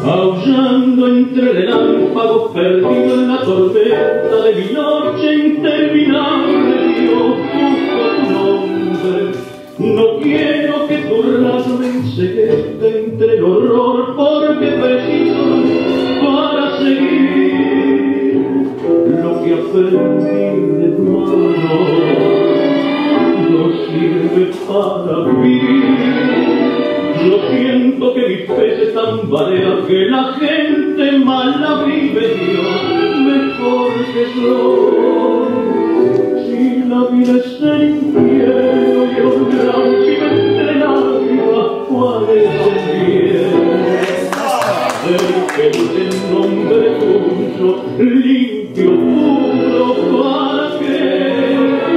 aullando entre relámpagos, perdido en la tormenta de mi noche interminable. Dios, busco tu nombre, no quiero que tu rayo me enceguete entre el horror, porque preciso para seguir lo que aprendí de tu mano. No sirve para vivir. Yo siento que mi fe se tambalea, que la gente mala vive, Dios, mejor que soy. Si la vida es el infierno y un gran cielo entre lágrimas, ¿cuál es el bien? El que dice el nombre tuyo, limpio, puro, ¿para qué?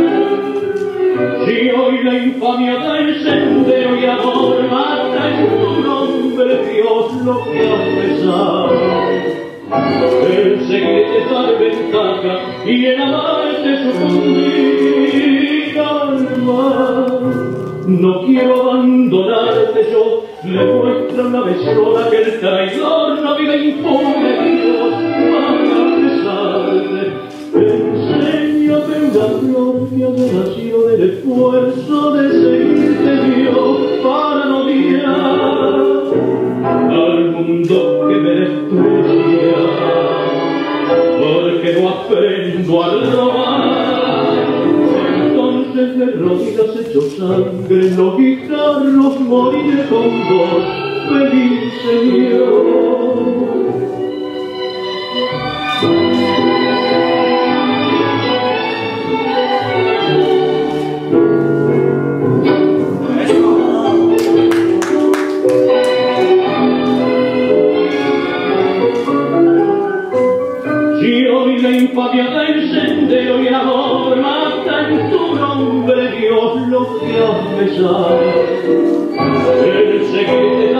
Si hoy la infamia del sendero y amor mata en tu nombre, Dios, lo que has besado, el seguirte dar ventaja y el amarte sucumbir al mal. No quiero abandonarte, yo le muestro una vez sola que el traidor no vive impune, Dios, para besarte. Enséñame una flor que haya nacido del esfuerzo de seguirte, Dios, para no odiar al mundo que me desprecia, porque no aprendo a robar. Entonces de rodillas hecho sangre, los guijarros moriré con vos, feliz Señor. Si hoy la infamia del sendero y el amor mata en tu nombre, Dios, lo que has besado, el secreto